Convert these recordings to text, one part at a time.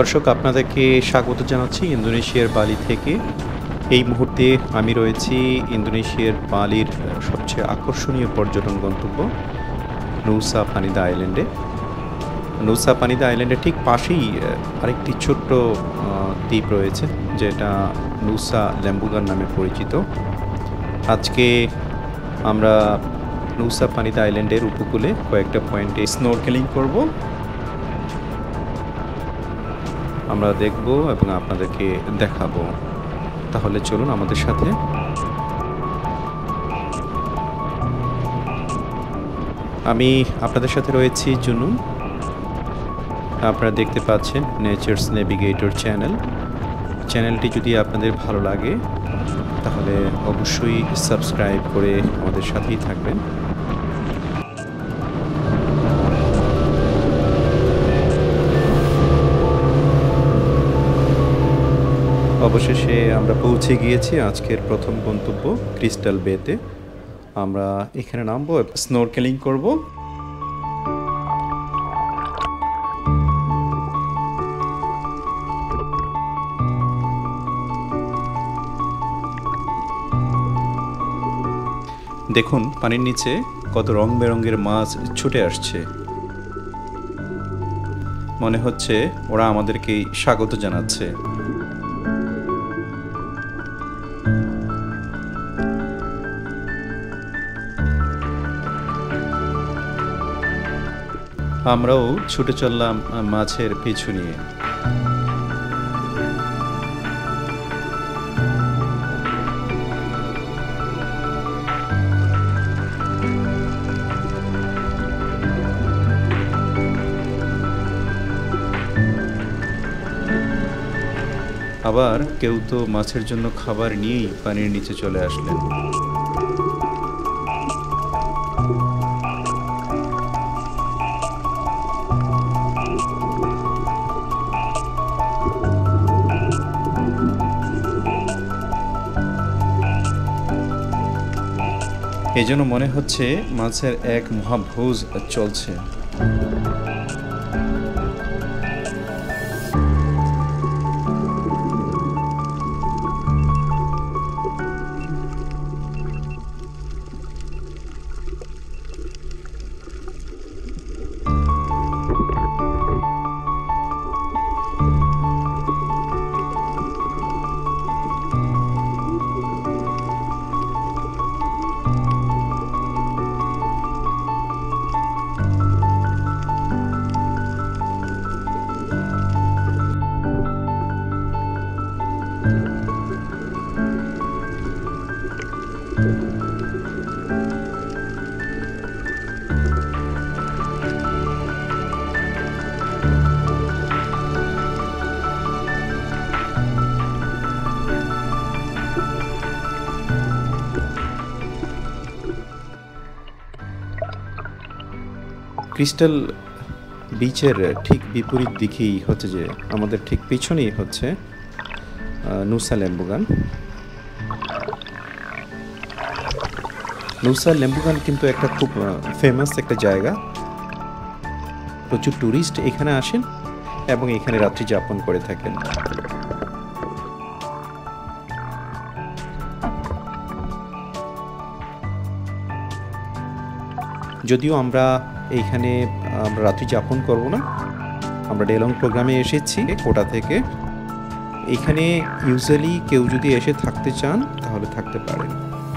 দর্শক আপনাদেরকে স্বাগত জানাচ্ছি ইন্দোনেশিয়ার বালি থেকে। এই মুহূর্তে আমি রয়েছি ইন্দোনেশিয়ার বালির সবচেয়ে আকর্ষণীয় পর্যটন গন্তব্য নুসা পানিদা আইল্যান্ডে। নুসা পানিদা আইল্যান্ডের ঠিক পাশেই আরেকটি ছোট্ট দ্বীপ রয়েছে যেটা নুসা লেম্বুগান নামে পরিচিত। আজকে আমরা নুসা পানিদা আইল্যান্ডের উপকূলে কয়েকটা পয়েন্টে স্নোরকেলিং করব, আমরা দেখব এবং আপনাদেরকে দেখাবো। তাহলে চলুন আমাদের সাথে। আমি আপনাদের সাথে রয়েছি জুনুন। আপনারা দেখতে পাচ্ছেন নেচার্স নেভিগেটর চ্যানেলটি যদি আপনাদের ভালো লাগে তাহলে অবশ্যই সাবস্ক্রাইব করে আমাদের সাথেই থাকবেন। অবশেষে আমরা পৌঁছে গিয়েছি আজকের প্রথম গন্তব্য ক্রিস্টাল বেতে। আমরা এখানে নামবো, স্নোরকেলিং করব। দেখুন পানির নিচে কত রং বেরঙের মাছ ছুটে আসছে। মনে হচ্ছে ওরা আমাদেরকে স্বাগত জানাচ্ছে। আমরাও ছুটে চললাম মাছের পিছু নিয়ে। আবার কেউ তো মাছের জন্য খাবার নিয়েই পানির নিচে চলে আসলেন। এজন্য মনে হচ্ছে মাছের এক মহাভোজ চলছে। ক্রিস্টাল বিচের ঠিক বিপরীত দিকেই হচ্ছে যে আমাদের ঠিক পিছনেই হচ্ছে নুসা লেম্বুগান। নুসা লেম্বুগান কিন্তু একটা খুব ফেমাস একটা জায়গা। প্রচুর ট্যুরিস্ট এখানে আসেন এবং এখানে রাত্রি যাপন করে থাকেন। যদিও আমরা এইখানে রাত্রি যাপন করব না, আমরা ডে লং প্রোগ্রামে এসেছি কোটা থেকে। এখানে ইউজুয়ালি কেউ যদি এসে থাকতে চান তাহলে থাকতে পারেন।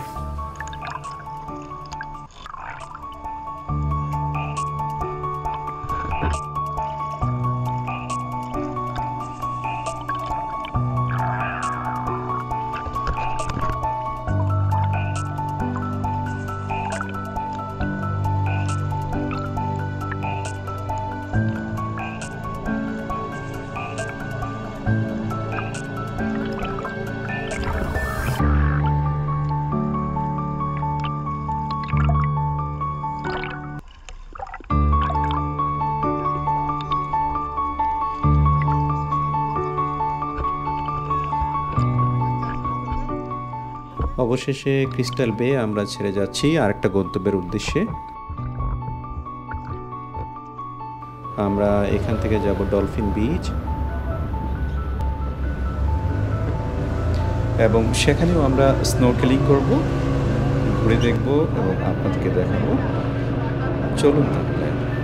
অবশেষে ক্রিস্টাল বে আমরা ছেড়ে যাচ্ছি আরেকটা গন্তব্যের উদ্দেশ্যে। আমরা এখান থেকে যাব ডলফিন বিচ। এবং সেখানেও আমরা স্নোর্কেলিং করব, ঘুরে দেখব এবং আপনাদেরকে দেখাবো। চলুন তাহলে।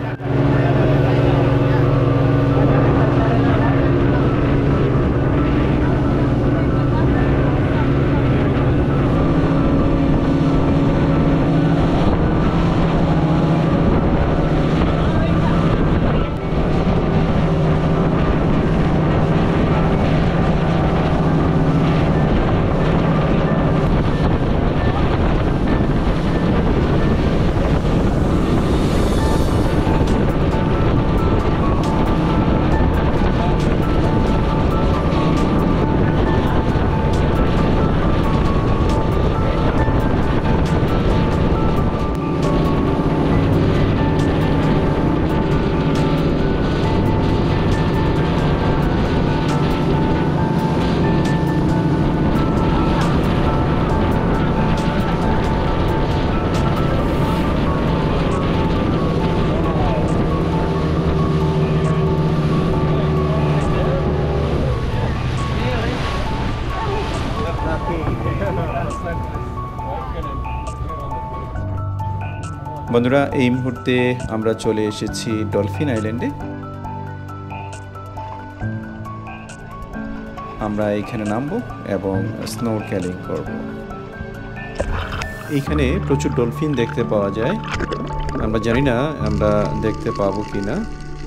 বন্ধুরা, এই মুহূর্তে আমরা চলে এসেছি ডলফিন আইল্যান্ডে। আমরা এখানে নামবো এবং স্নোরকেলিং করব। এইখানে প্রচুর ডলফিন দেখতে পাওয়া যায়। আমরা জানি না আমরা দেখতে পাবো কিনা।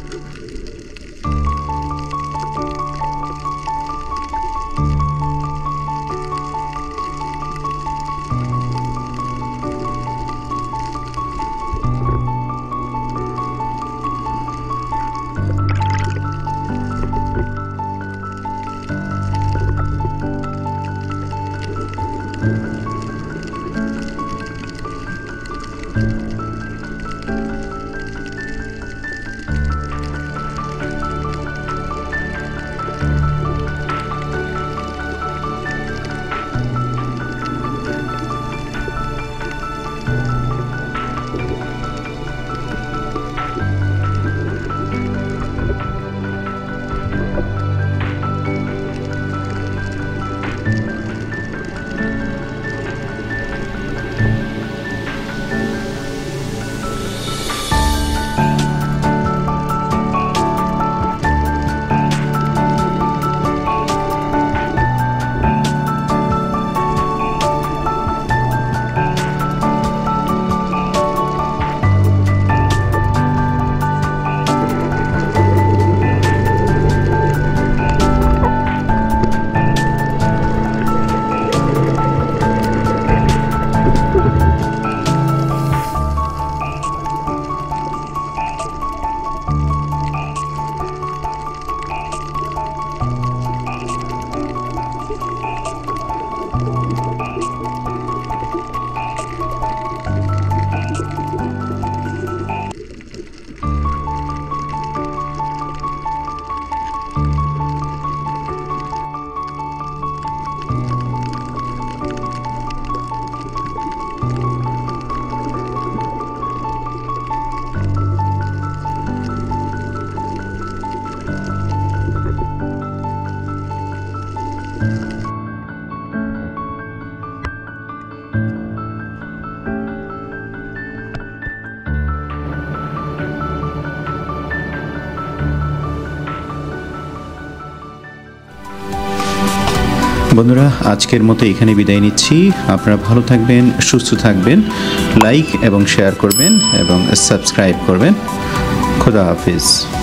বন্ধুরা, আজকের মতো এখানে বিদায় নিচ্ছি। আপনারা ভালো থাকবেন, সুস্থ থাকবেন, লাইক এবং শেয়ার করবেন এবং সাবস্ক্রাইব করবেন। খোদা হাফিজ।